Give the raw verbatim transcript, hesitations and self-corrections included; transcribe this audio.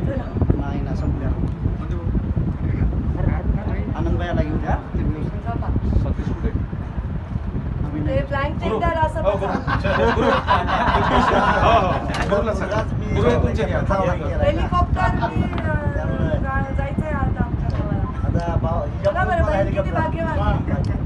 नाही ना संपल्या आनंदबाईला घेऊन द्या ते फ्लॅंक टेंडर असं हेलिकॉप्टर जायचंय आता आमच्या गावाला. बघा बरं बहीण किती भाग्यवान.